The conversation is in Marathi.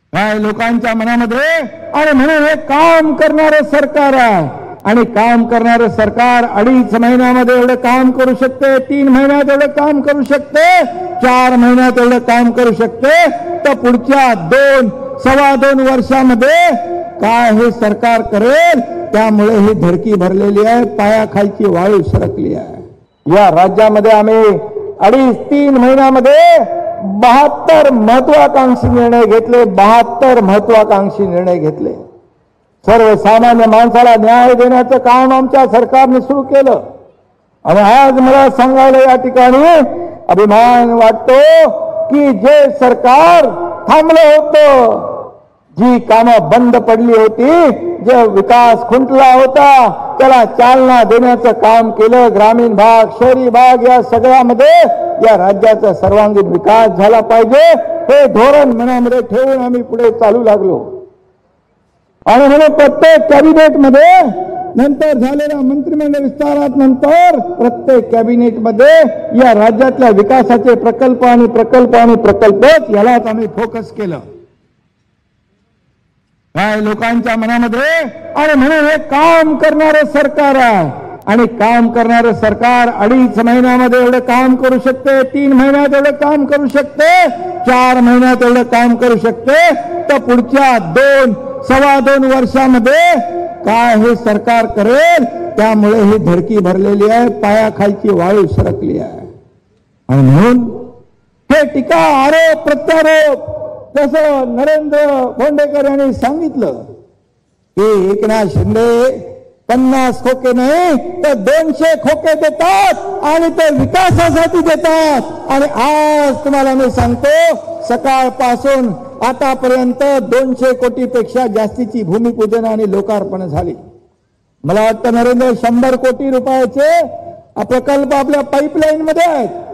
काय लोकांच्या मनामध्ये आणि म्हणून हे काम करणारे सरकार आहे आणि काम करणारे सरकार 2.5 महिन्यामध्ये एवढं काम करू शकते, 3 महिन्यात एवढं काम करू शकते, 4 महिन्यात एवढं काम करू शकते, तर पुढच्या 2-2.25 वर्षामध्ये काय हे सरकार करेल. त्यामुळे ही धडकी भरलेली आहे, पायाखालची वाळू सरकली आहे. या राज्यामध्ये आम्ही 2.5-3 महिन्यामध्ये 72 महत्वाकांक्षी निर्णय घेतले. 72 महत्वाकांक्षी निर्णय घेतले. सर्वसामान्य माणसाला न्याय देण्याचं काम आमच्या सरकारने सुरू केलं. आणि आज मला सांगायला या ठिकाणी अभिमान वाटतो की जे सरकार थांबलं होतं, जी कामं बंद पडली होती, जे विकास खुंटला होता, त्याला चालना देण्याचं काम केलं. ग्रामीण भाग, शहरी भाग या सगळ्यामध्ये या राज्याचा सर्वांगीण विकास झाला पाहिजे हे धोरण मनामध्ये ठेवून आम्ही पुढे चालू लागलो. आणि म्हणून प्रत्येक कॅबिनेटमध्ये नंतर झालेल्या मंत्रिमंडळ विस्तारात नंतर प्रत्येक कॅबिनेटमध्ये या राज्यातल्या विकासाचे प्रकल्प आणि प्रकल्पच यालाच आम्ही फोकस केलं. काय लोकांच्या मनामध्ये आणि म्हणून हे काम करणारे सरकार आहे आणि काम करणारे सरकार 2.5 महिन्यामध्ये एवढं काम करू शकते, 3 महिन्यात एवढं काम करू शकते, 4 महिन्यात एवढं काम करू शकते, तर पुढच्या 2-2.25 वर्षामध्ये काय हे सरकार करेल. त्यामुळे ही धडकी भरलेली आहे, पायाखालची वाळू सरकली आहे. आणि म्हणून हे टीका, आरोप, प्रत्यारोप, जसं नरेंद्र भोंडेकर यांनी सांगितलं की एकनाथ शिंदे 50 खोके नाही तर 200 खोके देतात आणि ते विकासासाठी देतात. आणि आज तुम्हाला मी सांगतो, सकाळपासून आतापर्यंत 200 कोटीपेक्षा जास्तीची भूमिपूजन आणि लोकार्पण झाली. मला वाटतं नरेंद्र 100 कोटी रुपयाचे प्रकल्प आपल्या पाईपलाईन मध्ये आहेत.